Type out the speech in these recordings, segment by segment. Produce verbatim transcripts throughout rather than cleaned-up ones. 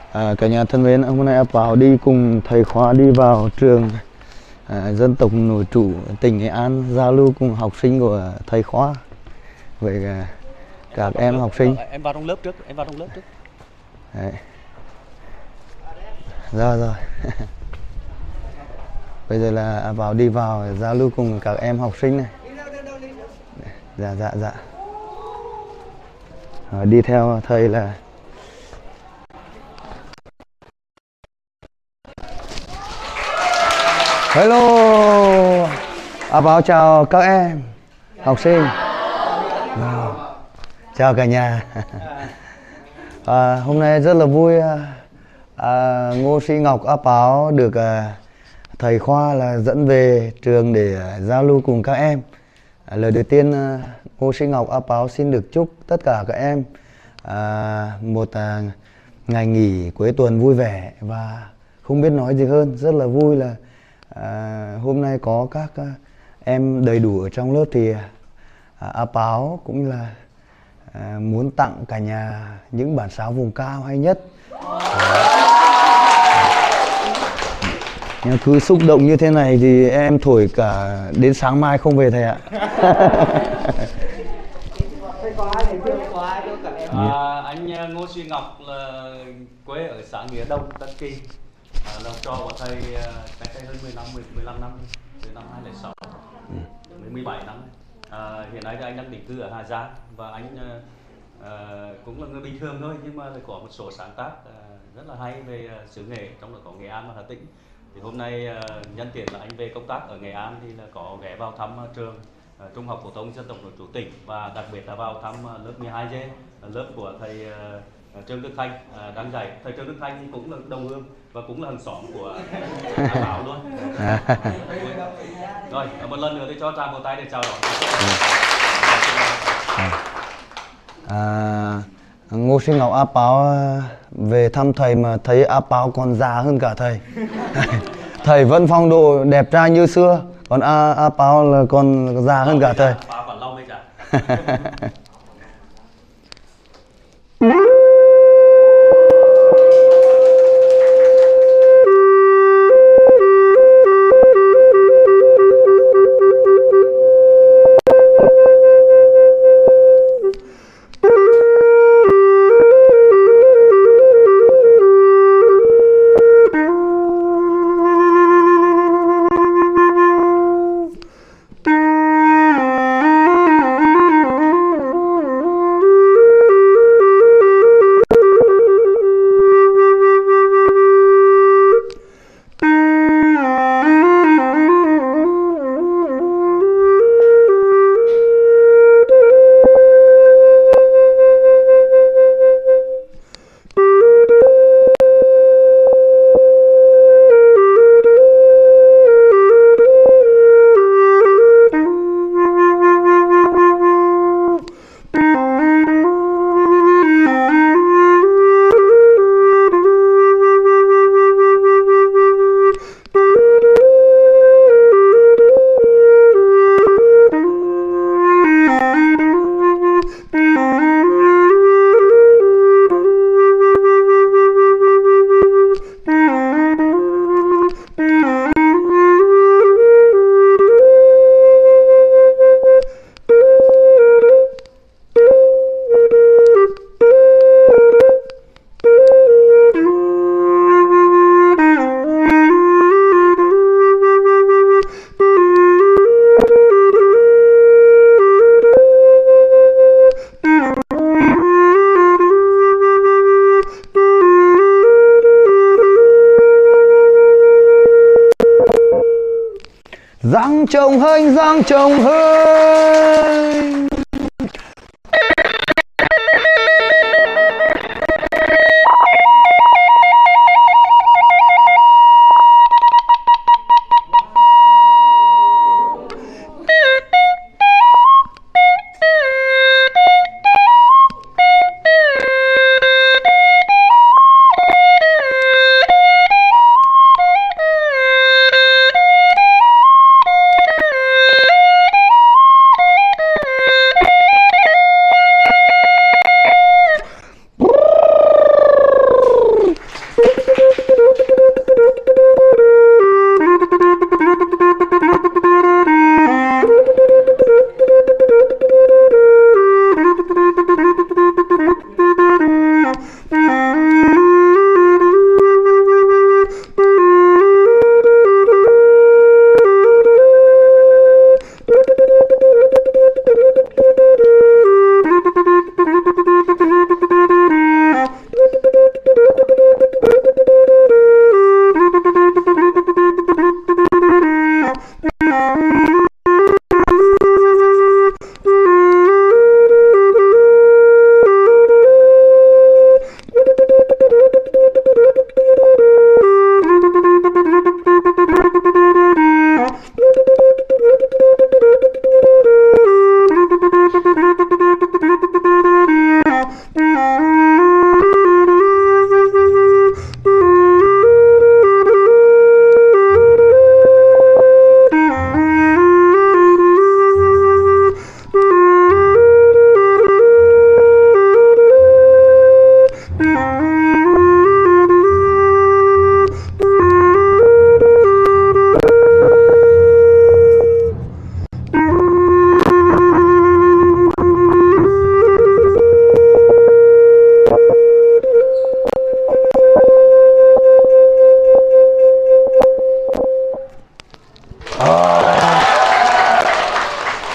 À, cả nhà thân mến, hôm nay A Páo đi cùng thầy khóa đi vào trường à, dân tộc nội trú tỉnh Nghệ An giao lưu cùng học sinh của thầy khóa. Vậy à, các em lớp, học sinh. Em vào trong lớp trước, em vào trong lớp trước. Đấy. Rồi rồi. Bây giờ là A Páo đi vào giao lưu cùng các em học sinh này. Dạ dạ dạ. À, đi theo thầy là hello, A Páo chào các em học sinh. Wow. Chào cả nhà. À, hôm nay rất là vui, à, Ngô Sĩ Ngọc A Páo được à, thầy Khoa là dẫn về trường để à, giao lưu cùng các em. À, lời đầu tiên à, Ngô Sĩ Ngọc A Páo xin được chúc tất cả các em à, một à, ngày nghỉ cuối tuần vui vẻ và không biết nói gì hơn. Rất là vui là À, hôm nay có các à, em đầy đủ ở trong lớp thì à, A Páo cũng là à, muốn tặng cả nhà những bản sáo vùng cao hay nhất. Nhưng cứ xúc động như thế này thì em thổi cả đến sáng mai không về thầy ạ. À, anh Ngô Sĩ Ngọc là quê ở xã Nghĩa Đông, Tân Kỳ. À, làm trò của thầy cách đây hơn mười năm, mười lăm năm, từ năm hai không không sáu, đến mười bảy năm. À, hiện nay thì anh đang định cư ở Hà Giang và anh à, cũng là người bình thường thôi, nhưng mà có một số sáng tác à, rất là hay về xứ Nghệ, trong đó có Nghệ An và Hà Tĩnh. Thì hôm nay à, nhân tiện là anh về công tác ở Nghệ An thì là có ghé vào thăm trường à, Trung học phổ thông dân tộc nội trú tỉnh, và đặc biệt là vào thăm lớp mười hai G, lớp của thầy à, Trương Đức Thanh à, đang dạy. Thầy Trương Đức Thanh thì cũng là đồng hương và cũng là hàng xóm của A Páo luôn. Rồi, một lần nữa thì cho tràng một tay để chào đón. À, Ngô Sĩ Ngọc A Páo về thăm thầy mà thấy A Páo còn già hơn cả thầy. Thầy vẫn phong độ đẹp trai như xưa, còn A, A Páo là còn già hơn cả thầy. Giang trồng hênh, giang trồng hênh.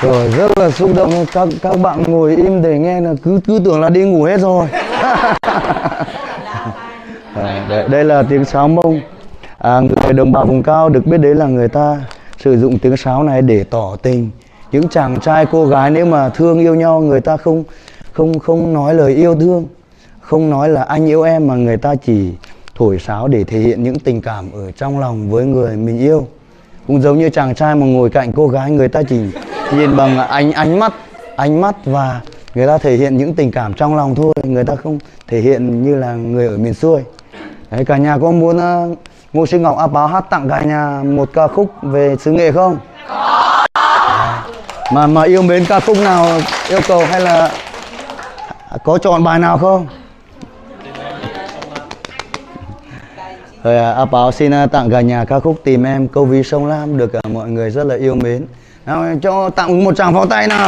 Rồi rất là xúc động, các các bạn ngồi im để nghe là cứ cứ tưởng là đi ngủ hết rồi. À, đây, đây là tiếng sáo Mông. À, người đồng bào vùng cao được biết đấy là người ta sử dụng tiếng sáo này để tỏ tình. Những chàng trai cô gái nếu mà thương yêu nhau, người ta không không không nói lời yêu thương, không nói là anh yêu em, mà người ta chỉ thổi sáo để thể hiện những tình cảm ở trong lòng với người mình yêu. Cũng giống như chàng trai mà ngồi cạnh cô gái, người ta chỉ nhìn bằng ánh ánh mắt, ánh mắt và người ta thể hiện những tình cảm trong lòng thôi, người ta không thể hiện như là người ở miền xuôi. Đấy, cả nhà có muốn uh, Ngô Sinh Ngọc A Páo hát tặng cả nhà một ca khúc về xứ Nghệ không? Có. Mà mà yêu mến ca khúc nào yêu cầu hay là có chọn bài nào không? Rồi A Páo xin tặng cả nhà ca khúc Tìm Em Câu Ví Sông Lam được mọi người rất là yêu mến. Nào cho tặng một tràng pháo tay nào.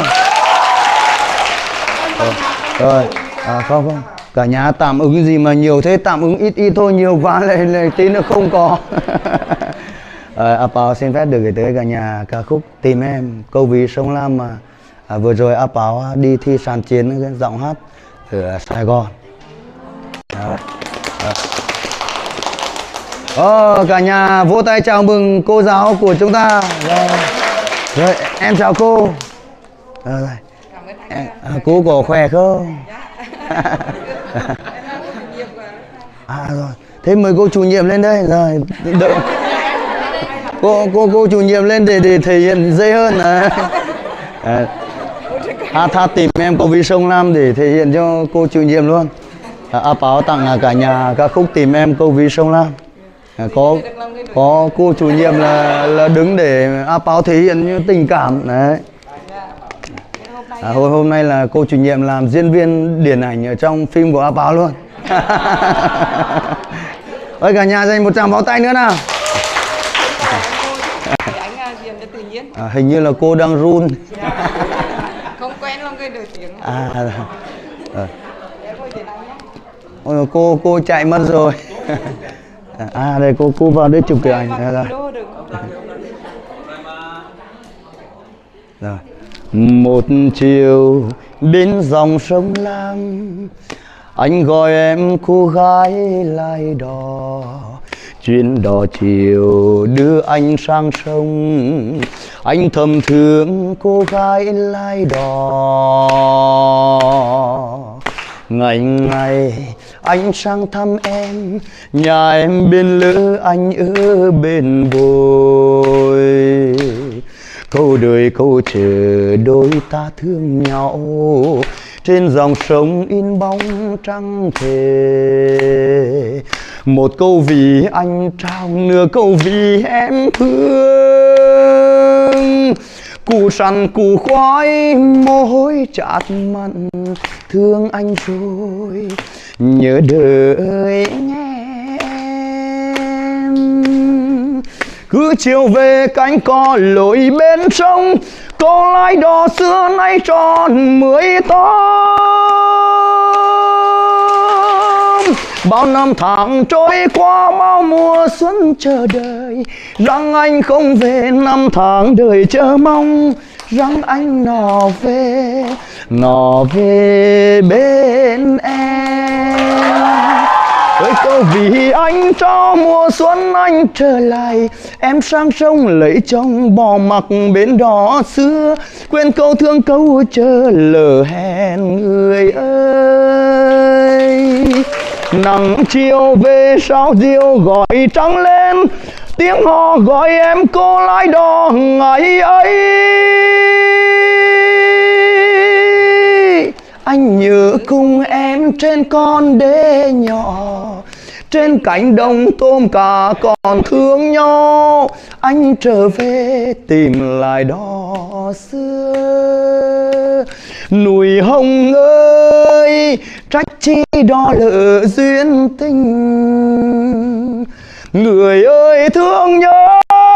Rồi, rồi. À, không không. Cả nhà tạm ứng gì mà nhiều thế, tạm ứng ít ít thôi, nhiều quá lại, lại tí nữa không có. À, A Páo xin phép được gửi tới cả nhà ca khúc Tìm Em Câu Ví Sông Lam mà à, vừa rồi A Páo đi thi sàn chiến giọng hát ở Sài Gòn. Đó. Đó. Oh, cả nhà vỗ tay chào mừng cô giáo của chúng ta. Rồi, rồi em chào cô. Rồi, rồi. Em, à, cô có khỏe không? À rồi, thế mời cô chủ nhiệm lên đây rồi. Đợi. Cô cô cô chủ nhiệm lên để để thể hiện dễ hơn. À, à, hát hát Tìm Em Câu Ví Sông Lam để thể hiện cho cô chủ nhiệm luôn. À, A Páo tặng cả nhà ca khúc Tìm Em Câu Ví Sông Lam. À, có có cô chủ nhiệm là là đứng để A Páo thể hiện như tình cảm đấy. À, hôm hôm nay là cô chủ nhiệm làm diễn viên điển ảnh ở trong phim của A Páo luôn. Ôi cả nhà dành một tràng pháo tay nữa nào. À, hình như là cô đang run. Không quen luôn cái đời tiếng. À, à. Ôi, cô cô chạy mất rồi. À đây cô cô vào đây chụp cái ảnh này ra. Rồi. Một chiều bên dòng sông Lam, anh gọi em cô gái lai đò. Chuyến đò chiều đưa anh sang sông, anh thầm thương cô gái lai đò. Ngày ngày anh sang thăm em, nhà em bên lỡ anh ở bên bồi. Câu đời câu chờ đôi ta thương nhau, trên dòng sông in bóng trăng thề. Một câu vì anh trao, nửa câu vì em thương. Cụ săn cụ khoái môi chát mặn, thương anh rồi nhớ đời nghe em. Cứ chiều về cánh cò lội bên sông, cô lái đò xưa nay tròn mười tóm. Bao năm tháng trôi qua, bao mùa xuân chờ đợi, rằng anh không về, năm tháng đời chờ mong, rằng anh nọ về, nọ về bên em. Ơi câu vì anh cho mùa xuân anh trở lại, em sang sông lấy chồng bỏ mặc bên đò xưa, quên câu thương câu chờ lỡ hẹn người ơi. Nắng chiều về sao diều gọi trăng lên, tiếng hò gọi em cô lái đò ngày ấy. Anh nhớ cùng em trên con đê nhỏ, trên cánh đồng tôm cá còn thương nhau. Anh trở về tìm lại đò xưa. Núi Hồng ơi, trách chi đò lỡ duyên tình. Người ơi thương nhớ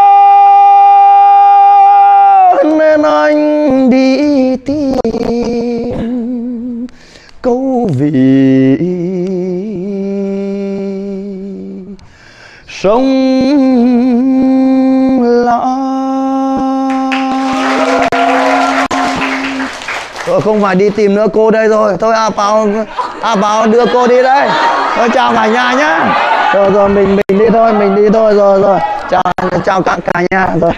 nên anh đi tìm câu vì sông Lam. rồi, không phải đi tìm nữa, cô đây rồi. Thôi A Pao, A Pao đưa cô đi đây. Thôi chào cả nhà nhá. Rồi rồi mình mình đi thôi, mình đi thôi rồi rồi. Chào chào cả cả nhà rồi.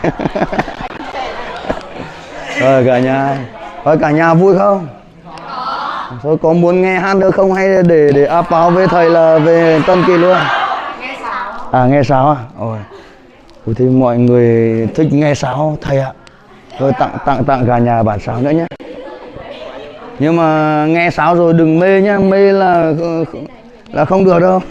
Rồi cả nhà. Rồi cả nhà vui không? Thôi có muốn nghe hát nữa không hay để để A Pao với thầy là về Tân Kỳ luôn? Nghe sáo. À nghe sáo à? Ôi. Thì mọi người thích nghe sáo thầy ạ. Rồi tặng tặng tặng cả nhà bản sáo nữa nhé. Nhưng mà nghe sáo rồi đừng mê nhá, mê là là không được đâu.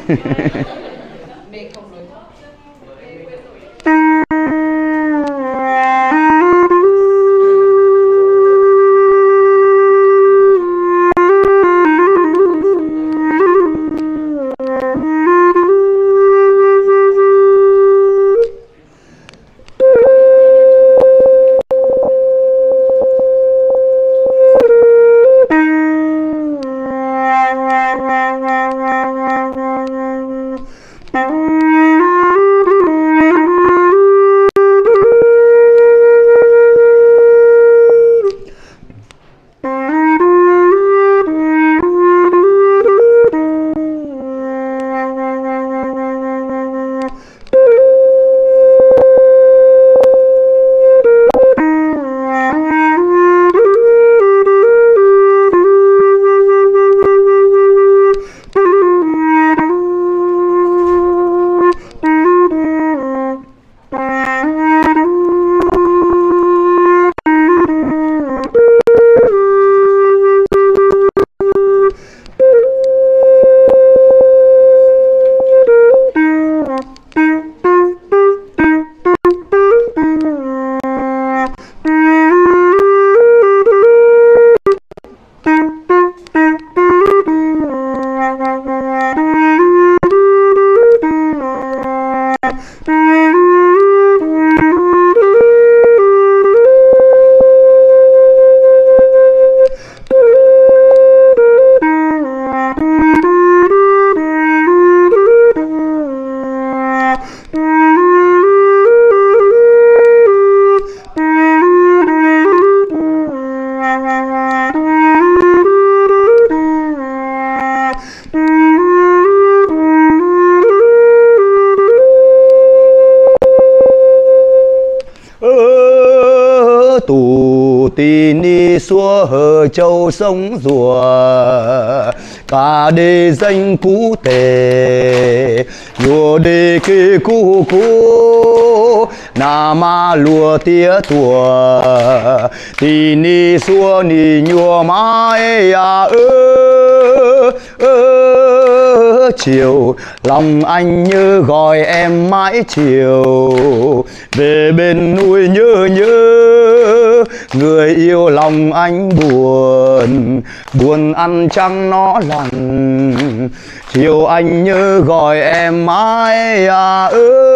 Tù tì ni xua hờ châu sông rùa cả đề danh cú tề nhùa đề kê cú cú nà ma lùa tía tùa tì ni xua ni nhùa mai à ơ ơ chiều lòng anh như gọi em mãi chiều về bên núi nhớ nhớ người yêu lòng anh buồn buồn ăn trăng nó lặng chiều anh nhớ gọi em mãi à ơ.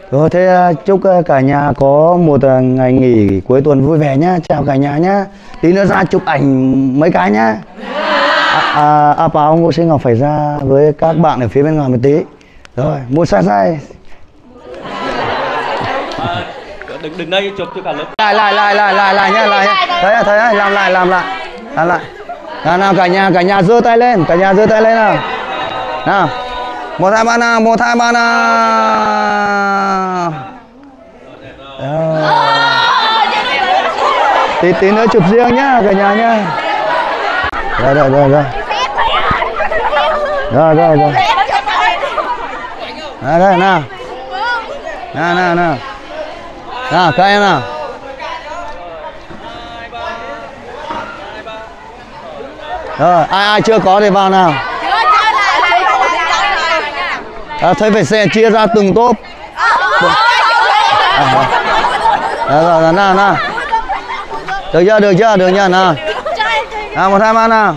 Rồi thế chúc cả nhà có một ngày nghỉ cuối tuần vui vẻ nhá. Chào cả nhà nhá. Tí nữa ra chụp ảnh mấy cái nhá. À, à, à Báo Ngô Sinh Ngọc phải ra với các bạn ở phía bên ngoài một tí. Rồi, một sai sai. À, đừng đừng đây chụp cho cả lớp. Lại lại lại lại lại lại nhá, lại nhá. Thấy thấy thấy làm lại làm lại. Làm lại. Nào nào cả nhà cả nhà giơ tay lên, cả nhà giơ tay lên nào. Nào. Một hai ba nào, một hai ba nào. Tí tí nữa chụp riêng nhá cả nhà nhá. Rồi rồi rồi rồi. Rồi rồi rồi. Đây đây nào. Nào nào nào. Nào các em nào. Rồi ai ai chưa có thì vào nào. À, thấy phải xe chia ra từng tốp. À, rồi. Rồi, rồi, rồi, nào nào. Được chưa, được chưa, được chưa nào. Nào một hai ba nào.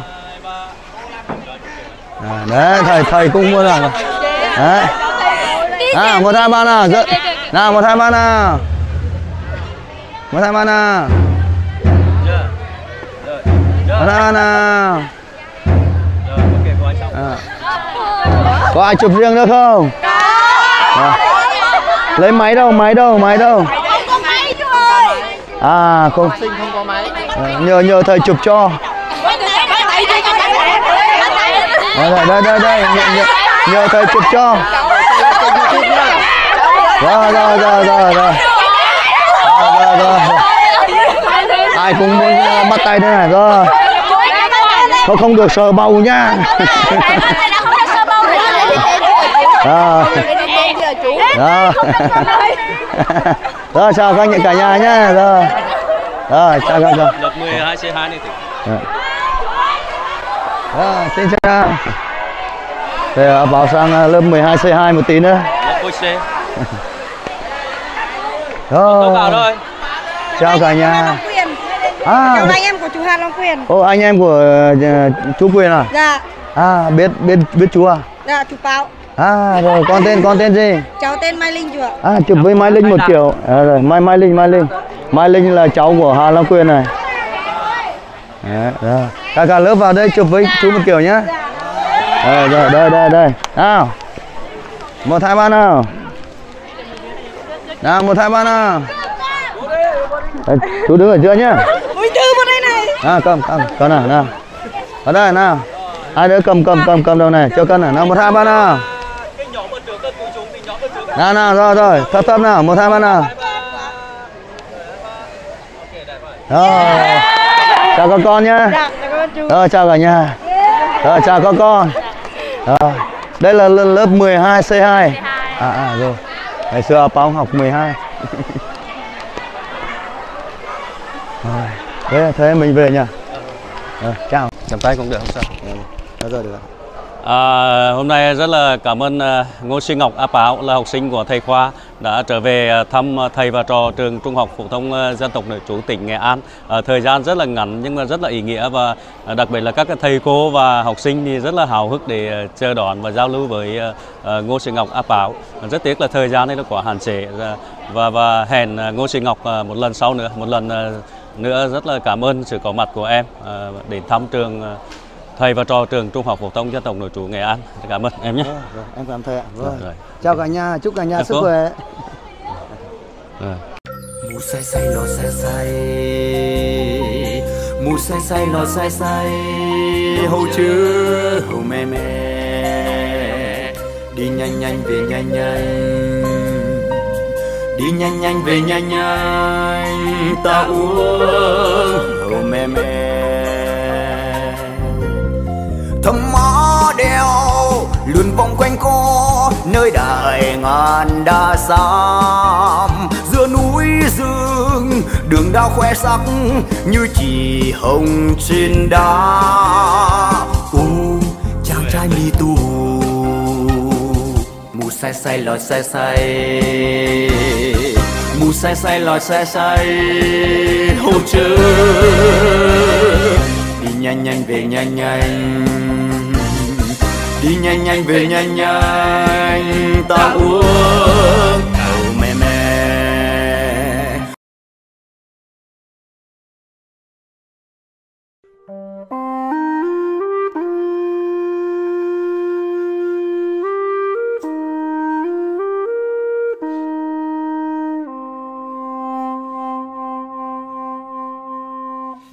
À, đấy thầy thầy cũng muốn nào. Đấy. À, một hai ba nào. Nào một hai ba nào. Một hai ba nào. Một hai ba nào. À. Có ai chụp riêng nữa không? À. Lấy máy đâu, máy đâu, máy đâu. À không. Không có máy. À, nhờ nhờ thầy chụp cho. Đây đây đây đây, nhờ, nhờ, nhờ thầy chụp cho. Rồi rồi rồi rồi rồi. Rồi rồi. Ai cũng muốn bắt tay thế này rồi. Không không được sờ bầu nha. Rồi. Rồi. Rồi chào các nhà cả nhà nhé. Rồi. Rồi chào các nhà. Lớp mười hai C hai này thì. Rồi xin chào. Để vào sang lớp mười hai C hai một tí nữa. Lớp khối C. Rồi. Rồi. Chào cả nhà. À, chào anh em của chú Hà Long Quyền. Ô anh em của uh, chú Quyền à? Dạ. À biết biết biết chú à? Dạ chú Báo. À rồi con tên con tên gì? Cháu tên Mai Linh chú ạ. À chụp với Mai Linh một kiểu. À, rồi Mai Mai Linh Mai Linh. Mai Linh là cháu của Hà Long Quyền này. Đấy, rồi. Cả cả lớp vào đây chụp với chú một kiểu nhá. Rồi rồi đây đây đây. Nào. Một hai ba nào. Nào một hai ba nào. Đấy, chú đứng ở giữa nhá. Ui Tư vào đây này. À cầm cầm con nào nào. Ở đây nào. Ai đứa cầm cầm cầm cầm đầu này cho cân nào. Nào một hai ba nào. Nào nào rồi rồi thấp thấp nào một hai ba nào. Rồi chào các con nhá. Rồi chào cả nhà. Rồi chào các con. Rồi đây là lớp mười hai C hai. À à rồi. Ngày xưa Báo học mười hai. Rồi thế thế mình về nha. Rồi chào. Cầm tay cũng được không sao. Được rồi được rồi. À, hôm nay rất là cảm ơn uh, Ngô Sinh Ngọc A Báo là học sinh của thầy Khoa đã trở về uh, thăm uh, thầy và trò trường Trung học phổ thông uh, dân tộc nội trú tỉnh Nghệ An. Uh, thời gian rất là ngắn nhưng mà rất là ý nghĩa và uh, đặc biệt là các thầy cô và học sinh thì rất là hào hức để uh, chờ đón và giao lưu với uh, uh, Ngô Sinh Ngọc A Báo. Uh, rất tiếc là thời gian này nó quá hạn chế uh, và và hẹn uh, Ngô Sinh Ngọc uh, một lần sau nữa, một lần uh, nữa rất là cảm ơn sự có mặt của em uh, đến thăm trường uh, thầy và trò trường Trung học phổ thông dân tộc nội trú Nghệ An. Cảm ơn em nhé. Rồi, rồi, em cảm thầy ạ. Rồi. Rồi, rồi. Chào cả nhà, chúc cả nhà Em sức có. khỏe. Mù say say lo say say, mù say say lo say say, hầu chưa hầu mẹ mẹ, đi nhanh nhanh về nhanh nhanh, đi nhanh nhanh về nhanh nhanh, ta uống hầu mẹ mẹ. Thầm mõ đeo luôn vòng quanh cô nơi đại ngàn đa xám, giữa núi rừng đường đao khoe sắc như chỉ hồng trên đá. Ô chàng trai mi tu mù say say lòi say say, mù say say lòi say say, hô chớ đi nhanh nhanh về nhanh nhanh, đi nhanh nhanh về nhanh nhanh, ta uống